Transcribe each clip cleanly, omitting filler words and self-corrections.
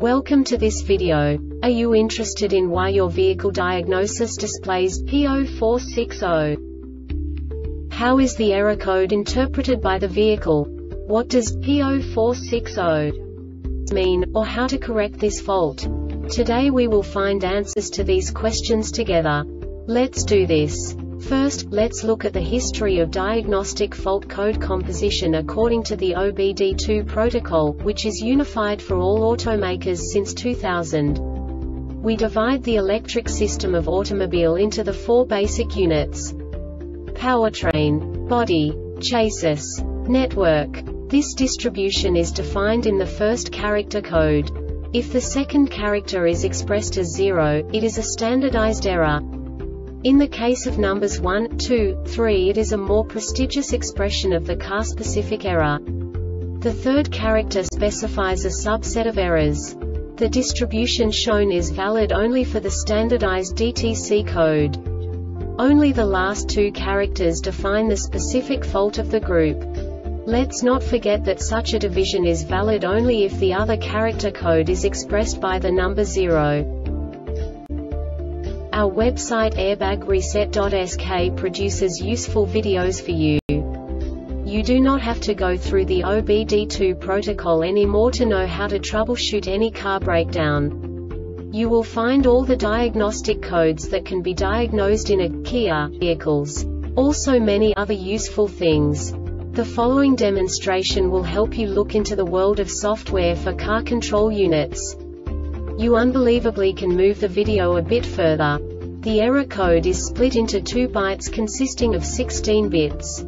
Welcome to this video. Are you interested in why your vehicle diagnosis displays P0460? How is the error code interpreted by the vehicle? What does P0460 mean, or how to correct this fault? Today we will find answers to these questions together. Let's do this. First, let's look at the history of diagnostic fault code composition according to the OBD2 protocol, which is unified for all automakers since 2000. We divide the electric system of automobile into the four basic units: powertrain, body, chassis, network. This distribution is defined in the first character code. If the second character is expressed as 0, it is a standardized error. In the case of numbers 1, 2, 3, it is a more prestigious expression of the car-specific error. The third character specifies a subset of errors. The distribution shown is valid only for the standardized DTC code. Only the last two characters define the specific fault of the group. Let's not forget that such a division is valid only if the other character code is expressed by the number 0. Our website airbagreset.sk produces useful videos for you. You do not have to go through the OBD2 protocol anymore to know how to troubleshoot any car breakdown. You will find all the diagnostic codes that can be diagnosed in a Kia vehicles. Also many other useful things. The following demonstration will help you look into the world of software for car control units. You unbelievably can move the video a bit further. The error code is split into 2 bytes consisting of 16 bits.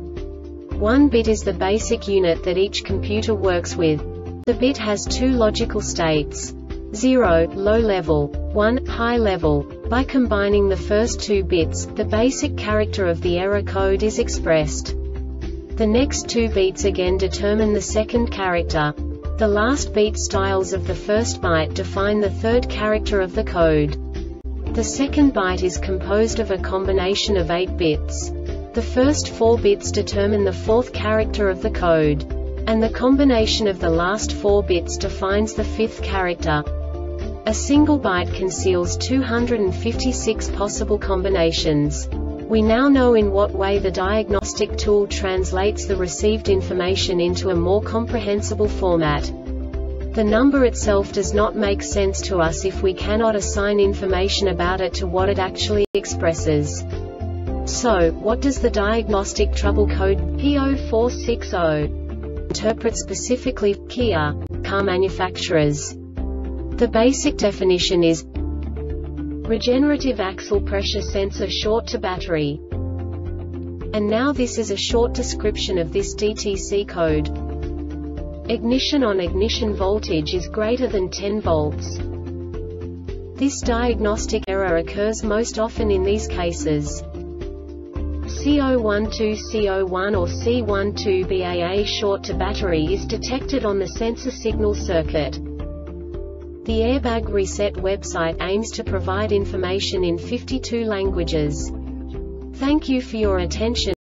1 bit is the basic unit that each computer works with. The bit has 2 logical states: 0, low level, 1, high level. By combining the first 2 bits, the basic character of the error code is expressed. The next 2 beats again determine the second character. The last beat styles of the first byte define the third character of the code. The second byte is composed of a combination of 8 bits. The first 4 bits determine the fourth character of the code. And the combination of the last 4 bits defines the fifth character. A single byte conceals 256 possible combinations. We now know in what way the diagnostic tool translates the received information into a more comprehensible format. The number itself does not make sense to us if we cannot assign information about it to what it actually expresses. So, what does the diagnostic trouble code P0460 interpret specifically for Kia car manufacturers? The basic definition is regenerative axle pressure sensor short to battery. And now this is a short description of this DTC code. Ignition on ignition voltage is greater than 10 volts. This diagnostic error occurs most often in these cases: CO12 CO1 or C12 BAA short to battery is detected on the sensor signal circuit. The Airbag Reset website aims to provide information in 52 languages. Thank you for your attention.